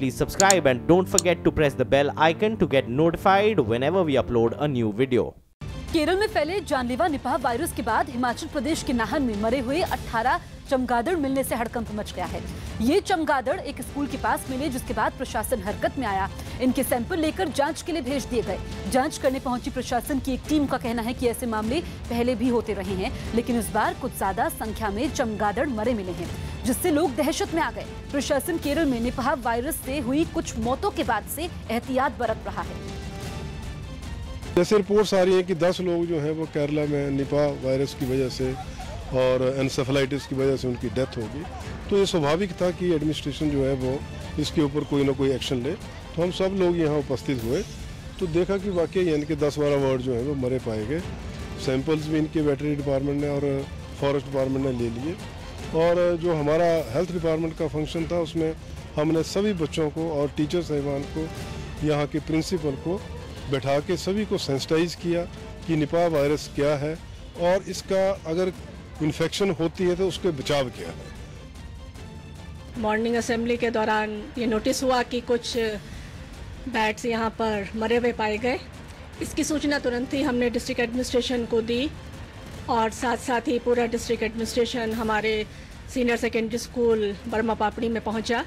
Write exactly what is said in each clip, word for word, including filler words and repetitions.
please subscribe and don't forget to press the bell icon to get notified whenever we upload a new video. Kerala में फैले जानलेवा Nipah virus के बाद हिमाचल प्रदेश के नाहन में मरे हुए अठारह चमगादड़ मिलने से हड़कंप मच गया है। ये चमगादड़ एक स्कूल के पास मिले, जिसके बाद प्रशासन हरकत में आया। इनके सैंपल लेकर जांच के लिए भेज दिए गए। जांच करने पहुंची प्रशासन की एक टीम का कहना है कि ऐसे मामले पहले भी होते रहे हैं, लेकिन इस बार कुछ ज्यादा संख्या में चमगादड़ मरे मिले हैं, जिससे लोग दहशत में आ गए। प्रशासन केरल में निपाह वायरस से हुई कुछ मौतों के बाद से एहतियात बरत रहा है। जैसे रिपोर्ट्स आ रही हैं कि दस लोग जो हैं वो केरला में निपाह वायरस की वजह से और एनसेफेलाइटिस की वजह से उनकी डेथ होगी, तो ये स्वाभाविक था कि एडमिनिस्ट्रेशन जो है वो इसके ऊपर कोई ना कोई एक्शन ले। तो हम सब लोग यहाँ उपस्थित हुए तो देखा कि वाकई यानी कि दस बारह वार्ड जो हैं वो मरे पाए गए। सैंपल्स भी इनके वेटरनरी डिपार्टमेंट ने और फॉरेस्ट डिपार्टमेंट ने ले लिए, और जो हमारा हेल्थ डिपार्टमेंट का फंक्शन था उसमें हमने सभी बच्चों को और टीचर साहिबान को, यहाँ के प्रिंसिपल को बैठा के सभी को सेंसिटाइज किया कि निपाह वायरस क्या है और इसका अगर इन्फेक्शन होती है तो उसके बचाव क्या है। मॉर्निंग असेंबली के दौरान ये नोटिस हुआ कि कुछ बैट्स यहाँ पर मरे हुए पाए गए। इसकी सूचना तुरंत ही हमने डिस्ट्रिक्ट एडमिनिस्ट्रेशन को दी और साथ साथ ही पूरा डिस्ट्रिक्ट एडमिनिस्ट्रेशन हमारे सीनियर सेकेंडरी स्कूल बर्मा पापड़ी में पहुँचा।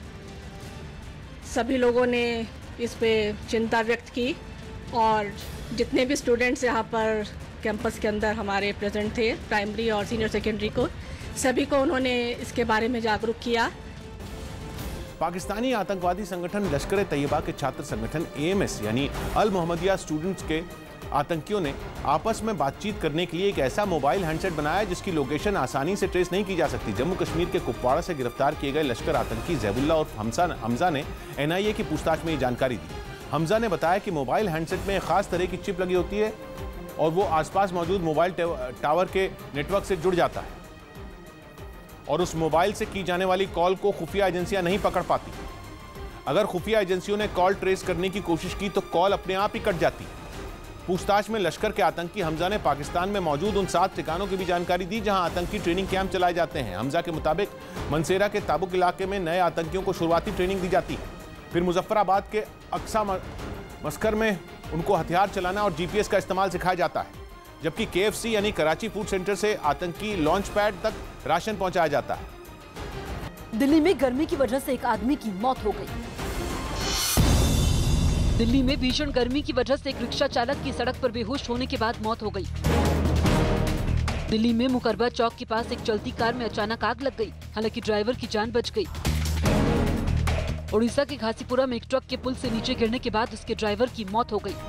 सभी लोगों ने इस पे चिंता व्यक्त की और जितने भी स्टूडेंट्स यहाँ पर कैंपस के अंदर हमारे प्रेजेंट थे, प्राइमरी और सीनियर सेकेंडरी को, सभी को उन्होंने इसके बारे में जागरूक किया। पाकिस्तानी आतंकवादी संगठन लश्कर तैयबा के छात्र संगठन ए एम एस यानी अल मोहम्मदिया स्टूडेंट्स के आतंकियों ने आपस में बातचीत करने के लिए एक ऐसा मोबाइल हैंडसेट बनाया जिसकी लोकेशन आसानी से ट्रेस नहीं की जा सकती। जम्मू कश्मीर के कुपवाड़ा से गिरफ्तार किए गए लश्कर आतंकी ज़ैबुल्ला और हमजा हमजा ने एन आई ए की पूछताछ में ये जानकारी दी। हमजा ने बताया कि मोबाइल हैंडसेट में एक खास तरह की चिप लगी होती है और वो आसपास मौजूद मोबाइल टावर के नेटवर्क से जुड़ जाता है और उस मोबाइल से की जाने वाली कॉल को खुफिया एजेंसियां नहीं पकड़ पाती। अगर खुफिया एजेंसियों ने कॉल ट्रेस करने की कोशिश की तो कॉल अपने आप ही कट जाती। पूछताछ में लश्कर के आतंकी हमजा ने पाकिस्तान में मौजूद उन सात ठिकानों की भी जानकारी दी जहां आतंकी ट्रेनिंग कैंप चलाए जाते हैं। हमजा के मुताबिक मनसेरा के ताबुक इलाके में नए आतंकियों को शुरुआती ट्रेनिंग दी जाती है, फिर मुजफ्फराबाद के अक्सा मस्कर में उनको हथियार चलाना और जीपीएस का इस्तेमाल सिखाया जाता है, जबकि के एफ सी यानी कराची फूड सेंटर से आतंकी लॉन्च पैड तक राशन पहुंचाया जाता है। दिल्ली में गर्मी की वजह से एक आदमी की मौत हो गई। दिल्ली में भीषण गर्मी की वजह से एक रिक्शा चालक की सड़क पर बेहोश होने के बाद मौत हो गई। दिल्ली में मुकरबा चौक के पास एक चलती कार में अचानक आग लग गई, हालांकि ड्राइवर की जान बच गई। उड़ीसा के घासीपुरा में एक ट्रक के पुल से नीचे गिरने के बाद उसके ड्राइवर की मौत हो गई।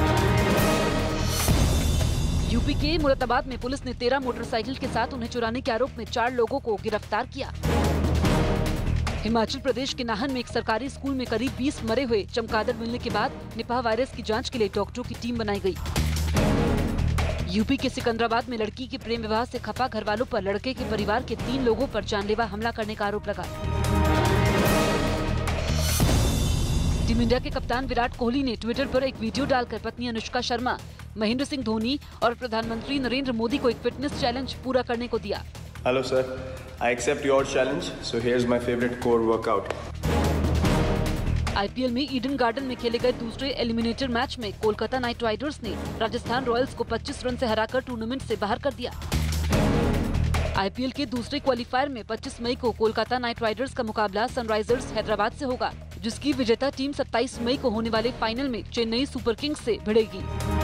यूपी के मुरादाबाद में पुलिस ने तेरह मोटरसाइकिल के साथ उन्हें चुराने के आरोप में चार लोगों को गिरफ्तार किया। हिमाचल प्रदेश के नाहन में एक सरकारी स्कूल में करीब बीस मरे हुए चमगादड़ मिलने के बाद निपाह वायरस की जांच के लिए डॉक्टरों की टीम बनाई गई। यूपी के सिकंदराबाद में लड़की के प्रेम विवाह से खफा घरवालों पर लड़के के परिवार के तीन लोगों पर जानलेवा हमला करने का आरोप लगा। टीम इंडिया के कप्तान विराट कोहली ने ट्विटर पर एक वीडियो डालकर पत्नी अनुष्का शर्मा, महेंद्र सिंह धोनी और प्रधानमंत्री नरेंद्र मोदी को एक फिटनेस चैलेंज पूरा करने को दिया। Hello sir, I accept your challenge. So here's my favorite core workout. I P L में ईडन गार्डन में खेले गए दूसरे एलिमिनेटर मैच में कोलकाता नाइट राइडर्स ने राजस्थान रॉयल्स को पच्चीस रन से हराकर टूर्नामेंट से बाहर कर दिया। आई पी एल के दूसरे क्वालीफायर में पच्चीस मई को कोलकाता नाइट राइडर्स का मुकाबला सनराइजर्स हैदराबाद से होगा, जिसकी विजेता टीम सत्ताईस मई को होने वाले फाइनल में चेन्नई सुपर किंग्स से भिड़ेगी।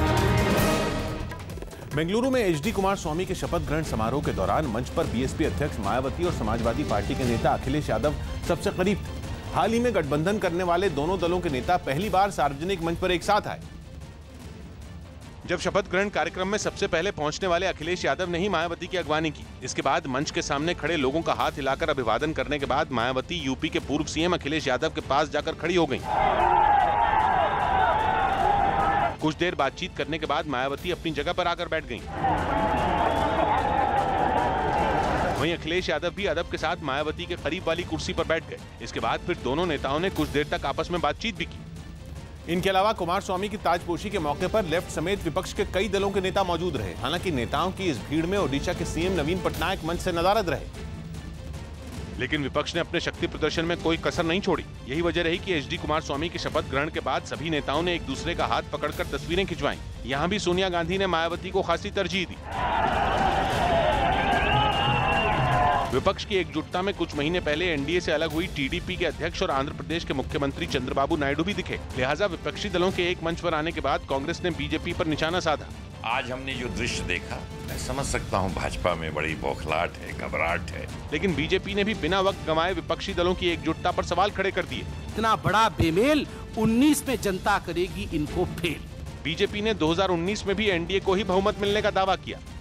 बेंगलुरु में एच डी कुमार स्वामी के शपथ ग्रहण समारोह के दौरान मंच पर बी एस पी अध्यक्ष मायावती और समाजवादी पार्टी के नेता अखिलेश यादव सबसे करीब थे। हाल ही में गठबंधन करने वाले दोनों दलों के नेता पहली बार सार्वजनिक मंच पर एक साथ आए। जब शपथ ग्रहण कार्यक्रम में सबसे पहले पहुंचने वाले अखिलेश यादव ने ही मायावती की अगवानी की। इसके बाद मंच के सामने खड़े लोगों का हाथ हिलाकर अभिवादन करने के बाद मायावती यूपी के पूर्व सी एम अखिलेश यादव के पास जाकर खड़ी हो गईं। कुछ देर बातचीत करने के बाद मायावती अपनी जगह पर आकर बैठ गईं। वहीं अखिलेश यादव भी अदब के साथ मायावती के करीब वाली कुर्सी पर बैठ गए। इसके बाद फिर दोनों नेताओं ने कुछ देर तक आपस में बातचीत भी की। इनके अलावा कुमार स्वामी की ताजपोशी के मौके पर लेफ्ट समेत विपक्ष के कई दलों के नेता मौजूद रहे। हालांकि नेताओं की इस भीड़ में ओडिशा के सी एम नवीन पटनायक मंच से नदारद रहे। लेकिन विपक्ष ने अपने शक्ति प्रदर्शन में कोई कसर नहीं छोड़ी। यही वजह रही कि एच डी कुमारस्वामी के शपथ ग्रहण के बाद सभी नेताओं ने एक दूसरे का हाथ पकड़कर तस्वीरें खिंचवाईं। यहाँ भी सोनिया गांधी ने मायावती को खासी तरजीह दी। विपक्ष की एकजुटता में कुछ महीने पहले एन डी ए से अलग हुई टी डी पी के अध्यक्ष और आंध्र प्रदेश के मुख्यमंत्री चंद्रबाबू नायडू भी दिखे। लिहाजा विपक्षी दलों के एक मंच पर आने के बाद कांग्रेस ने बी जे पी पर निशाना साधा। आज हमने जो दृश्य देखा, मैं समझ सकता हूं भाजपा में बड़ी बौखलाहट है, घबराहट है। लेकिन बी जे पी ने भी बिना वक्त गंवाए विपक्षी दलों की एकजुटता पर सवाल खड़े कर दिए। इतना बड़ा बेमेल उन्नीस में जनता करेगी इनको फेल। बी जे पी ने दो हज़ार उन्नीस में भी एन डी ए को ही बहुमत मिलने का दावा किया।